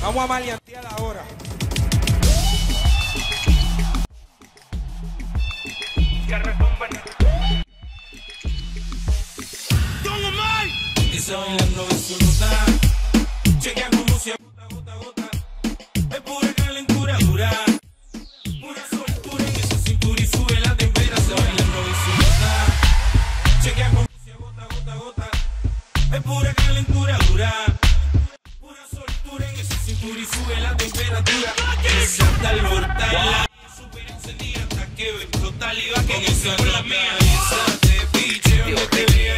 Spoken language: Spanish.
Vamos a maleantear ahora. Esa bailando en su ruta. Chequea como se agota, gota, gota. Es pura calentura dura. Pura soltura en esa cintura y sube la temperatura. Bailando en su ruta. Chequea como se agota, gota, gota. Es pura calentura dura. Pura soltura en esa cintura y sube la temperatura. Salta al portal. Super encendida hasta que ve total y va con esa por la mía. Esa te piche donde te vea.